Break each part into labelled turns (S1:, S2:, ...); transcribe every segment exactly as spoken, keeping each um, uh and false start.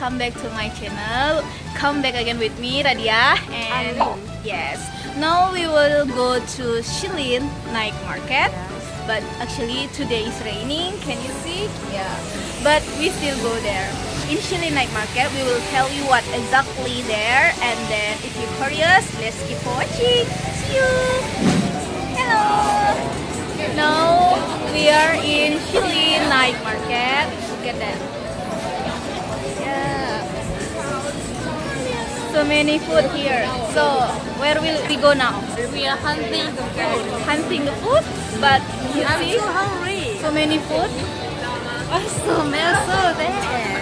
S1: welcome back to my channel. Come back again with me, Radia. And yes, now we will go to Shilin night market. But actually today is raining, can you see? Yeah, but we still go there. In Shilin night market, we will tell you what exactly there. And then if you're curious, let's keep watching. See you! Hello! Now we are in Shilin night market. Look at that. Yeah. So many food here. So where will we go now?
S2: We are hunting the food.
S1: Hunting the food? But you
S2: I'm
S1: see,
S2: so hungry.
S1: so many food.
S2: I smell so bad.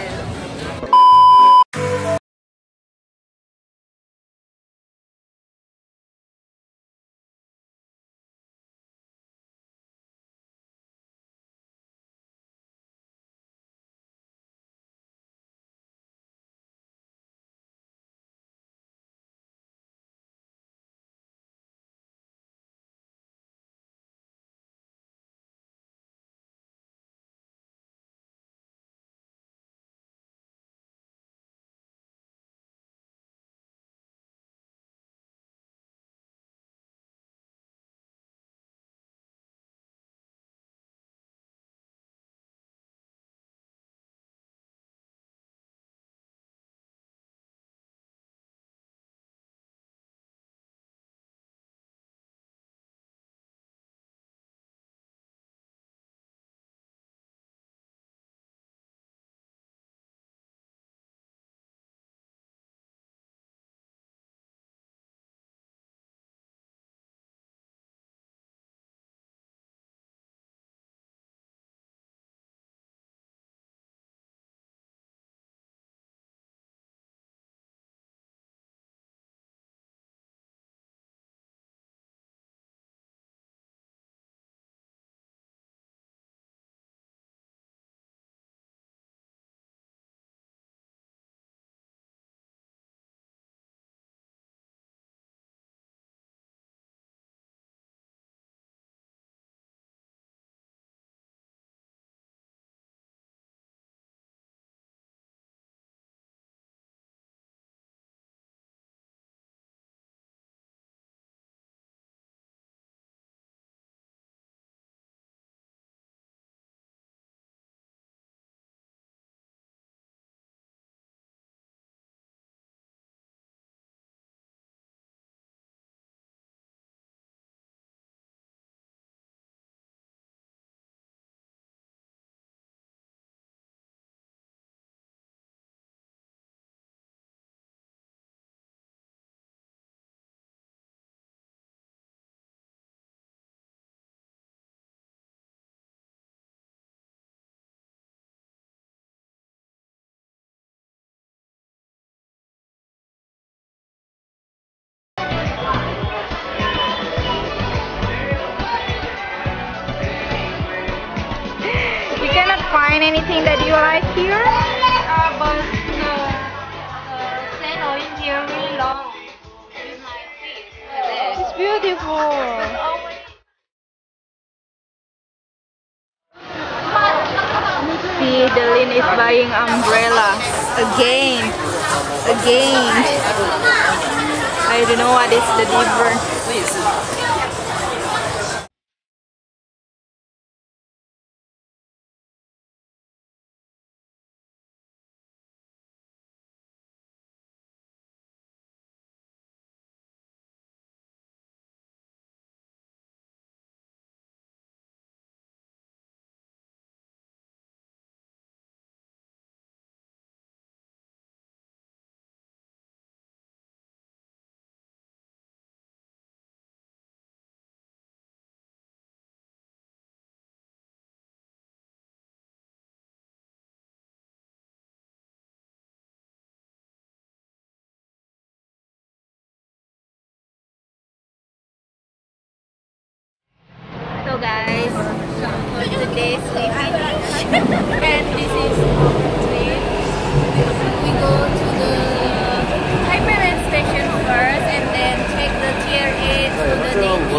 S1: Find anything that you like here?
S2: Uh, but the uh, channel in here really long. With my feet. Like
S1: It's beautiful. See, Delin is buying umbrella again, again. I don't know what is the difference. So guys, for today's we finish and this is train. We go to the Hyperland station first and then take the tier eight to the Navy.